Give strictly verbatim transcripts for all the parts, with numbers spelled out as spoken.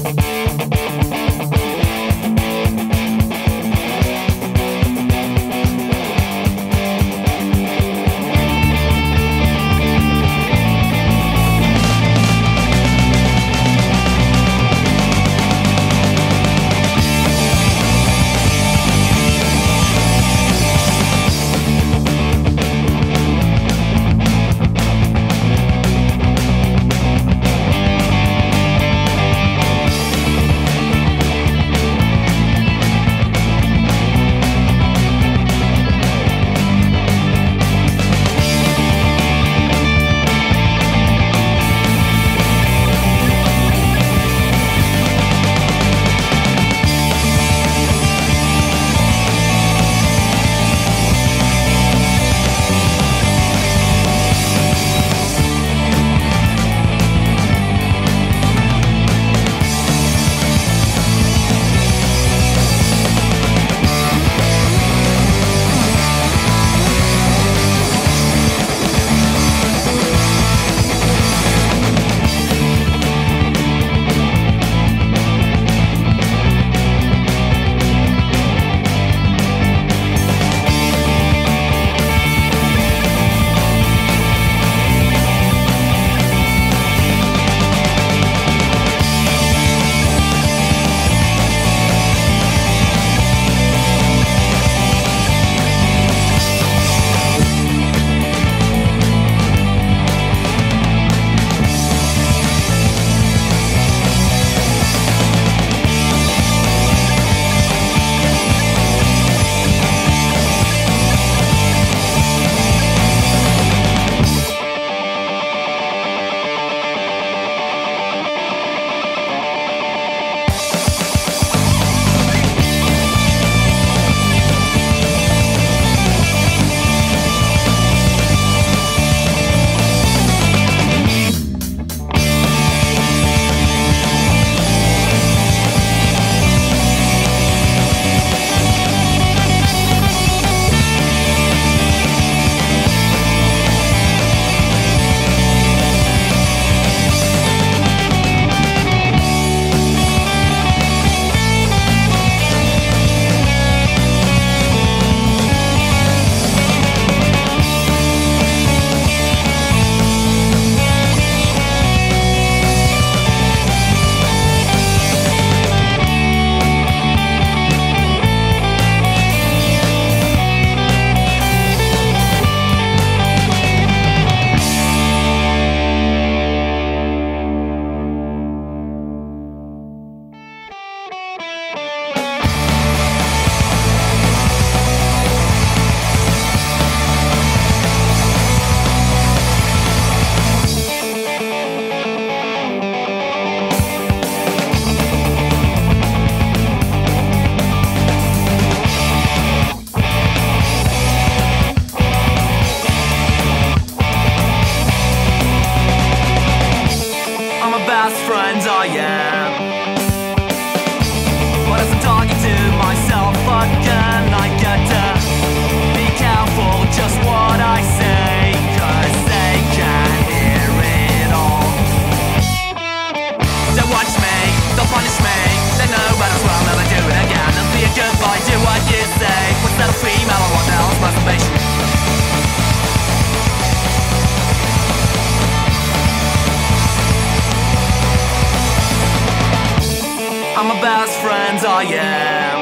best friends I am.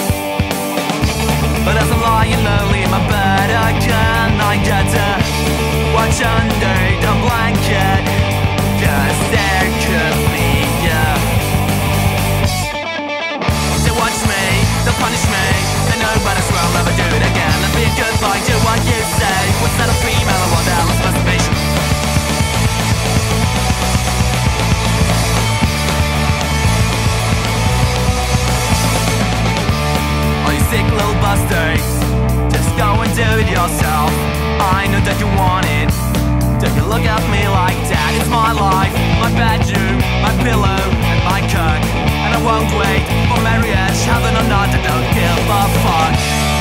But as I'm lying lonely in my bed again, I get to watch under the blanket, 'cause there could be you. They watch me, they punish me, they know but I swear I'll never do it again. Let me goodbye, do what you say. What's that a female or what else? Masturbation. Sick little bastards, just go and do it yourself. I know that you want it. Don't you look at me like that. It's my life, my bedroom, my pillow, and my cook. And I won't wait for marriage, heaven or not, I don't give a fuck.